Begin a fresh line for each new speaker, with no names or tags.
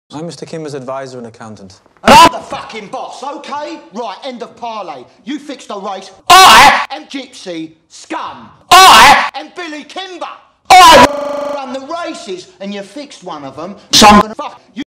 I'm Mr. Kimber's advisor and accountant.
And I'm the fucking boss, okay? Right, end of parley. You fixed the race.
I
am Gypsy, Scum.
I
am Billy Kimber.
I
run the races, and you fixed one of them, so I'm gonna fuck you.